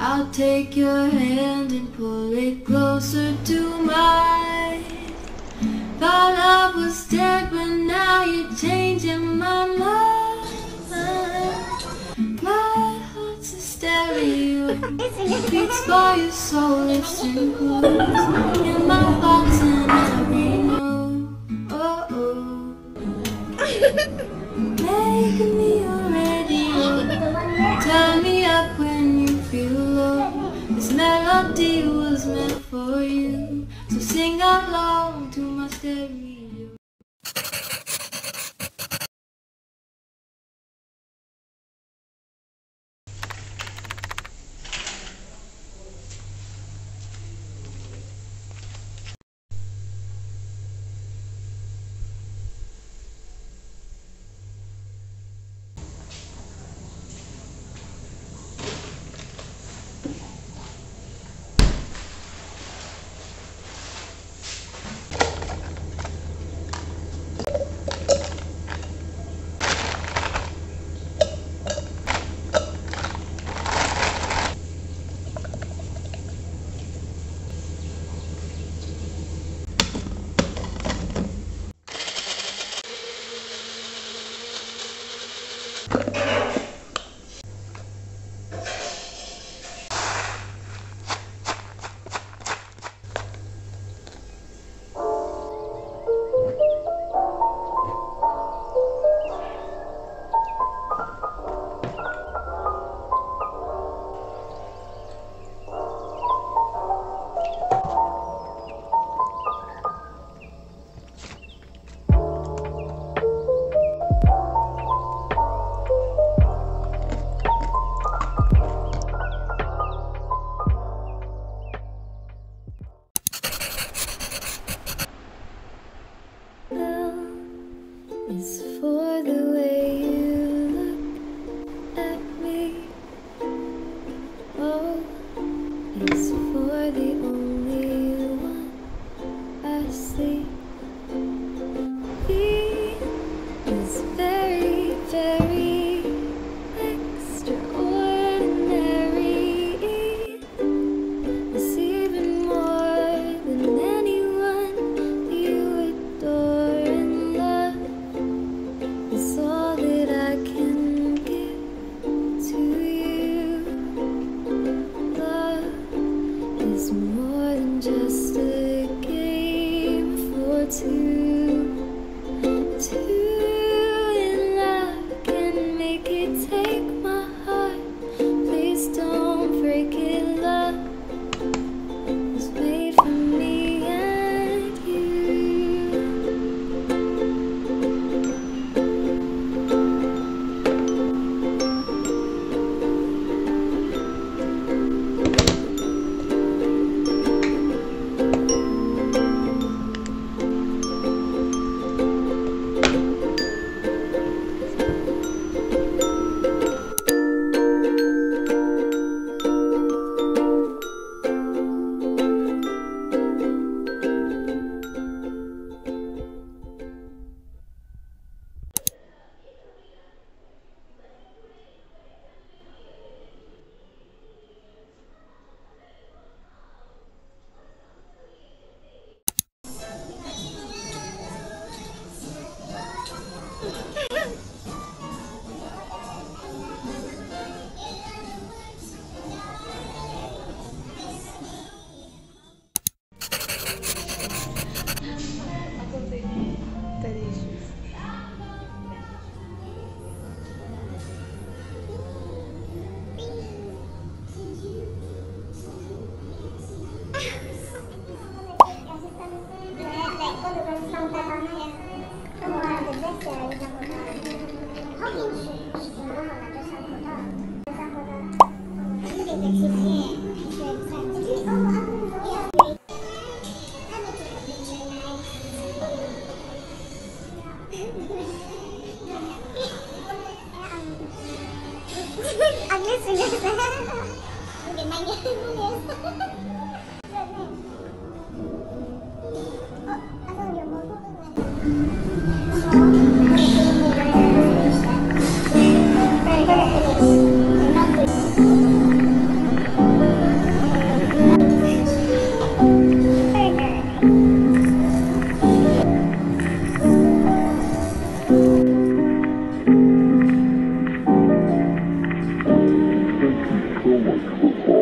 I'll take your hand and pull it closer to mine. Thought I was dead, but now you're changing my mind. My heart's a stereo, beats for your soul, listen close. In my thoughts and every note. Oh oh. Make me your radio. Turn me up when you feel low. This melody was meant for you, so sing along to my stereo. Is for the way you look at me. Oh, it's for the only one I see. He is very, very extraordinary. It's even more than anyone you adore and love. It's all that I can give to you. Love is more than just a game for two. And I can make it take my heart. Please don't break it. Love was made for me and you. so much for calling.